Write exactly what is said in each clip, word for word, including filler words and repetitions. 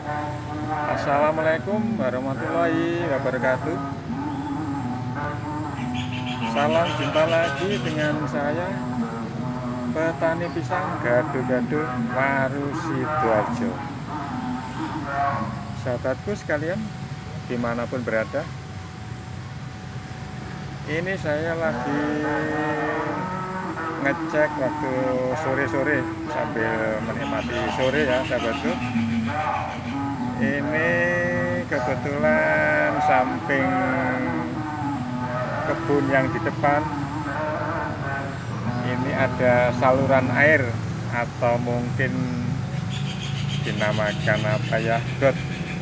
Assalamualaikum warahmatullahi wabarakatuh. Salam jumpa lagi dengan saya, petani pisang Gado-Gado Waru Sidoarjo. Sahabatku sekalian, dimanapun berada, ini saya lagi ngecek waktu sore-sore sambil menikmati sore ya sahabatku. Ini kebetulan samping kebun yang di depan ini ada saluran air atau mungkin dinamakan apa ya, got.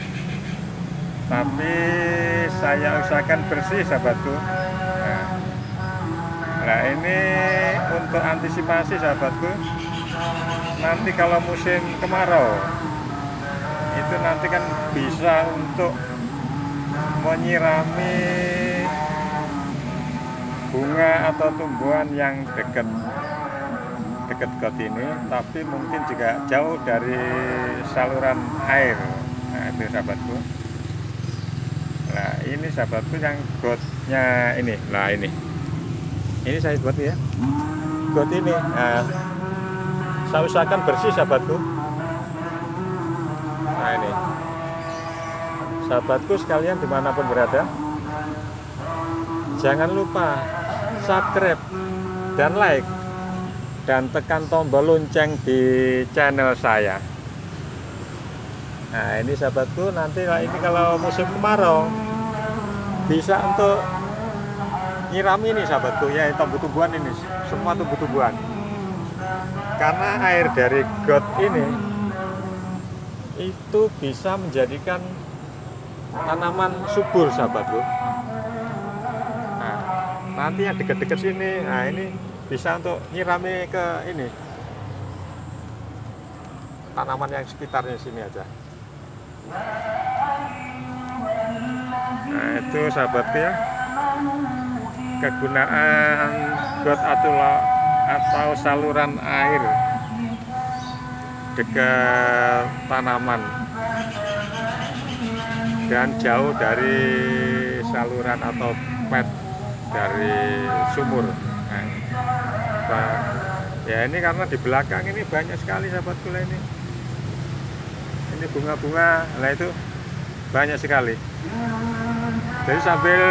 Tapi saya usahakan bersih sahabatku. Nah, nah ini untuk antisipasi sahabatku, nanti kalau musim kemarau itu nanti kan bisa untuk menyirami bunga atau tumbuhan yang dekat dekat got ini, tapi mungkin juga jauh dari saluran air. Nah itu sahabatku. Nah ini sahabatku yang gotnya ini, nah ini ini saya buat ya, got ini. Nah, saya usahakan bersih sahabatku. Nah ini sahabatku sekalian dimanapun berada, jangan lupa subscribe dan like dan tekan tombol lonceng di channel saya. Nah ini sahabatku, nanti ini kalau musim kemarau bisa untuk nyiram ini sahabatku ya, tumbuh-tumbuhan ini, semua tumbuh-tumbuhan, karena air dari got ini itu bisa menjadikan tanaman subur sahabatku. Nah, nanti yang dekat-dekat sini, nah ini bisa untuk nyirami ke ini tanaman yang sekitarnya sini aja. Nah itu sahabatku ya, kegunaan got atau atau saluran air dekat tanaman dan jauh dari saluran atau pet dari sumur. Nah, ya ini karena di belakang ini banyak sekali sahabatku ini. Ini bunga-bunga, nah itu banyak sekali. Jadi sambil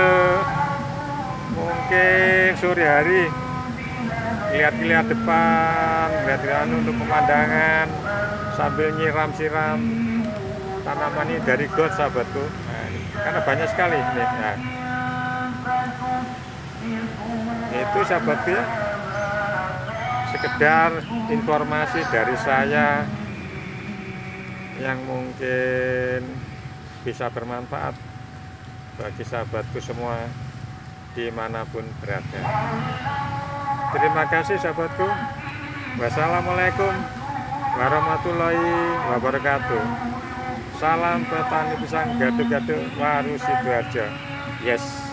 mungkin sore hari lihat-lihat depan, lihat-lihat untuk pemandangan, sambil nyiram-siram tanaman ini dari got sahabatku. Nah, karena banyak sekali ini. Nah, itu sahabatku ya, sekedar informasi dari saya yang mungkin bisa bermanfaat bagi sahabatku semua dimanapun berada. Terima kasih sahabatku. Wassalamualaikum warahmatullahi wabarakatuh. Salam petani pisang Gado-Gado Waru Sidoarjo. Yes.